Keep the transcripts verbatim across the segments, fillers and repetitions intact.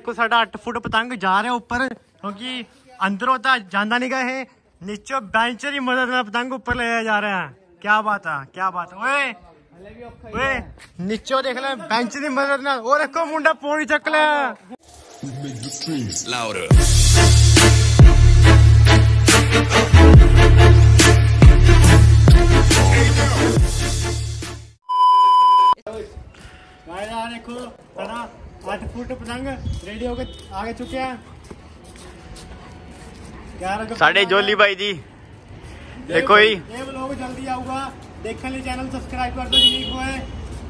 देखो साढ़ा अठ फुट पतंग जा रहा ऊपर क्योंकि अंदरों तो जाना नहीं गए नीचे बेंचर की मदद में पतंग ऊपर ले जा रहे हैं। क्या बात है, क्या बात है। ओए ओए नीचे देख ले बेंच की मदद ना और रखो मुंडा पौड़ी चक लिया। देखो साढ़ा अठ फुट पतंग रेडी होके आगे चुके हैं साढ़े जोली भाई जी। देखो ही ये व्लॉग जल्दी आऊगा, देखने लिए चैनल सब्सक्राइब कर दो जिन्हें को है।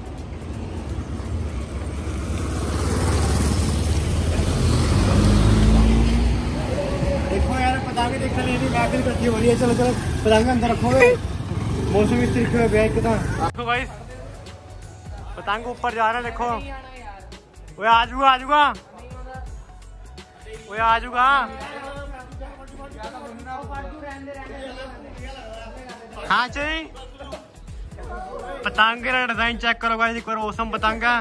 देखो यार पतंग देखने लिए महफिल इकट्ठी हो रही है। चलो चलो पतंग अंदर रखोगे मौसम इस तरीके में बैठ के था। देखो भाई पतंग ऊपर जा रहा है। देखो वो आ जाऊगा आ जाऊगा वो आ जाऊगा। हाँ जी पतंग का डिजाइन चेक करो भाई, एक बार मौसम पतंग का।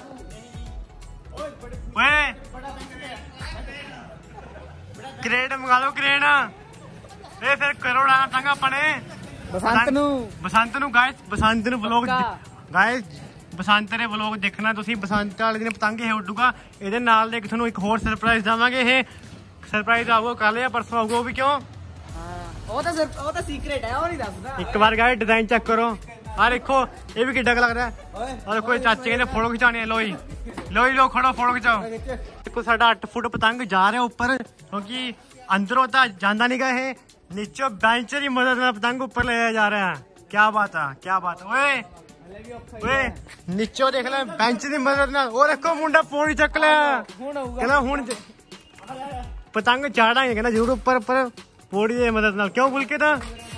क्रेड मंगा लो क्रेड ए फिर करो पतंग अपने बसंत नू बसंत नू गाइस बसंत नू व्लॉग गाइस बसंत ने व्लॉग देखना तुसी। बसंत वाले दिन पतंग ही उड्डूगा ਇਹਦੇ ਨਾਲ ਦੇ ਤੁਹਾਨੂੰ ਇੱਕ ਹੋਰ ਸਰਪ੍ਰਾਈਜ਼ ਦਵਾਂਗੇ। ਇਹ ਸਰਪ੍ਰਾਈਜ਼ ਆਊਗਾ ਕੱਲ ਜਾਂ ਪਰਸੋਂ ਆਊਗਾ। ਉਹ ਵੀ ਕਿਉਂ ਉਹ ਤਾਂ ਉਹ ਤਾਂ ਸੀਕ੍ਰੇਟ ਹੈ, ਉਹ ਨਹੀਂ ਦੱਸਦਾ। ਇੱਕ ਵਾਰ ਗਾਇਸ डिजाइन चेक करो। आ देखो ये भी किड्डा लग रहा है। और कोई चाचे कहते फोटो खिंचानी है। लोई लोई लो खड़ो फोटो खिंचाओ। देखो साढ़ा अठ फुट पतंग जा रहा है ऊपर क्योंकि अंदरों तो जाना नहीं गए नीचे बेंचर की मदद में पतंग ऊपर ले जा रहे हैं। क्या बात है, क्या बात है। ओए ओए नीचे देख ले बेंच की मदद ना और रखो मुंडा पौड़ी चक लिया। कहना हुण पतंग चाड़ांगे कहना जरूर ऊपर ऊपर पौड़ी की मदद ना। क्यों बोल के था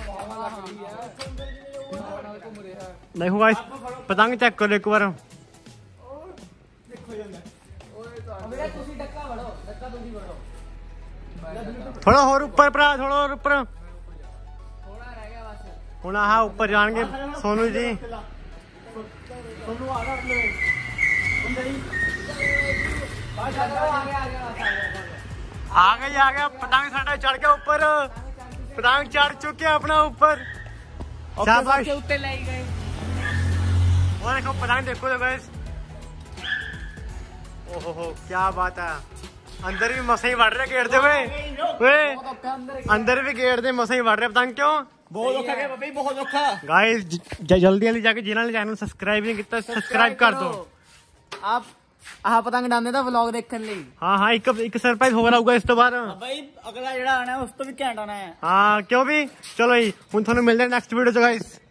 देखो गाइस पतंग चेक करो एक बार। थोड़ा और ऊपर भरा थोड़ा और ऊपर हुण। हाँ ऊपर जाएंगे सोनू जी। आ गया आ गया पतंग साढ़ा चढ़ गया ऊपर। पतंग चढ़ चुके अपना ऊपर। शाबाश ऊपर ले गए। और देखो पतंग देखो तो गाइस ओहो हो क्या बात है। अंदर भी मसा ही बढ़ रहे गेट दे वे अंदर भी गेट दे मसा ही बढ़ रहे पतंग। क्यों बहुत औखा है भाई, बहुत औखा। गाइस जल्दी जल्दी जाके जिन्होंने चैनल सब्सक्राइब नहीं किया सब्सक्राइब कर दो। आप आह पतंग डालने दा व्लॉग देखने लिए। हाँ हाँ एक एक सरप्राइज हो रहा होगा इस तो बार भाई अगला जेड़ा आना है उस तो भी घैंट आना है। हाँ क्यों भी चलो जी हुण थानू मिलदे नेक्स्ट वीडियो च गाइस।